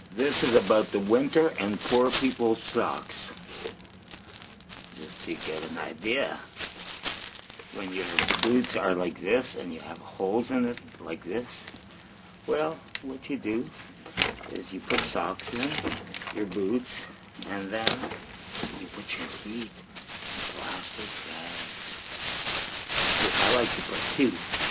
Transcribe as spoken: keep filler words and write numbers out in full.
This is about the winter and poor people's socks. Just to get an idea. When your boots are like this and you have holes in it like this, well, what you do is you put socks in your boots, and then you put your feet in plastic bags. I like to put two.